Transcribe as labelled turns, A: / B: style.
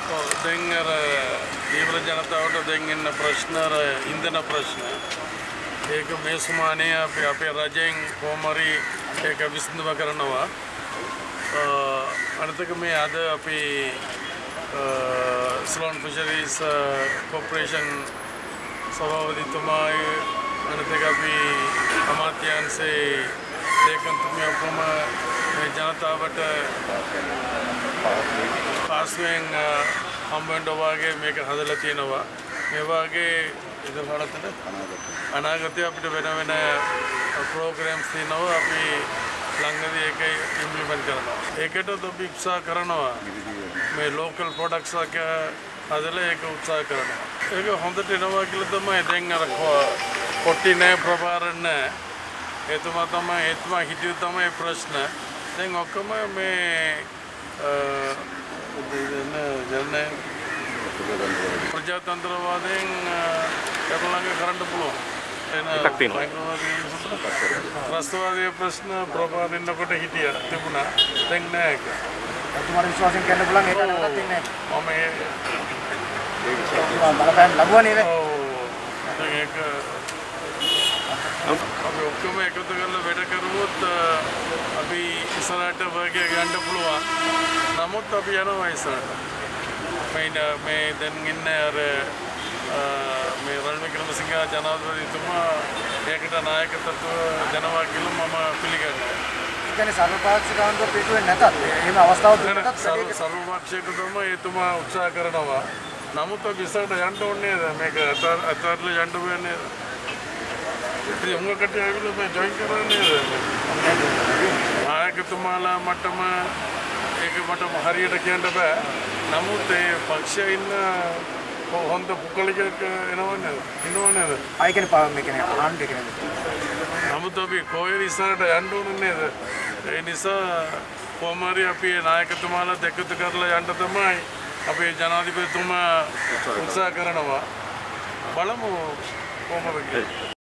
A: දැන් අර දීවර ජනතාවට දැන් ඉන්න ප්‍රශ්න අර ඉන්ධන ප්‍රශ්න. ඒක මේ සමානයේ අපේ රජෙන් කොහොමරි ඒක විසඳුම කරනවා. අනිතක මේ අද අපි Sri Lanka Fisheries Corporation සභාපතිතුමායි අනිතක අපි අමාත්‍යාංශයේ ලේකම්තුමිය ඔක්කොම මේ ජනතාවට පාස්වෙන් හම්බෙන්න වාගේ මේක හදලා තියෙනවා. මේ වාගේ ඉදිරියට අනාගතයේ අපිට වෙන ප්‍රෝග්‍රෑම්ස් තියෙනවා. අපි ළඟදී ඒක ඉම්ප්ලිමන්ට් කරනවා. ඒකට අපි උත්සාහ කරනවා. මේ ලෝකල් ප්‍රොඩක්ට්ස් එක හදලා ඒක උත්සාහ කරනවා. ඒක හොඳට එනවා කියලා තමයි දැන් අර කොටි නෑ ප්‍රපාරණ නෑ. එතුමා හිටිය තමයි ප්‍රශ්න. දැන් ඔක්කොම මේ ප්‍රජාතන්ත්‍රවාදයෙන් ඒගොල්ලන්ගේ කරන්න පුළුවන්.
B: එකක් තියෙනවා.
A: රස්තවාදී ප්‍රශ්න ප්‍රපාරණකොට හිටියා තිබුණා. දැන් නෑ ඒක.
C: ඔතුමාට විශ්වාසයෙන් කියන්න පුළුවන් ඒක නඩත්තු වෙන්නේ
A: නැහැ.
C: මම බලපෑම් ලැබුවා නේද?
A: ඔව්. ඒක අපි ඔක්කොම එකතු කරලා වැඩ කරුවොත් අපි ඉස්සරහට වගේ ගන්න පුළුවන්. නමුත් අපි යනවා ඉස්සරහට. මේ දැන් ඉන්නේ අර මේ රනිල් වික්‍රමසිංහ ජනාධිපතිතුමා ඒකට නායකත්වය දෙනවා කියලා මම පිළිගන්නවා.
C: ඒ කියන්නේ සර්වපාක්ෂික ආණ්ඩුව පිටුවෙන්නේ නැතත් එහෙම අවස්ථාවක් දුන්නත්
A: සර්වපාක්ෂික තමයි එතුමා උත්සාහ කරනවා. නමුත් අපි ඉස්සරහට යන්න ඕනේ නේද? මේක අතවරලා යන්න බෑනේ. ඉතින් උංගකට ඇවිල්ලා මේ ජොයින් කරන්නේ නායකතුමාලා මටම ඒක මටම හරියට කියන්න බෑ. නමුත් ඒ පක්ෂයේ ඉන්න හොඳ පුකලිකයක් එනවනේ.
C: ආයි කියන්නේ මේ කියන්නේ ආණ්ඩුව කියන්නේ.
A: නමුත් අපි කොහේ ඉස්සරහට යන්න ඕනේ නේද? ඒ නිසා කොහොමරි අපි නායකතුමාලා දෙකතු කරලා යන්න තමයි අපේ ජනාධිපතිතුමා උත්සාහ කරනවා. බලමු කොහොමද කියලා.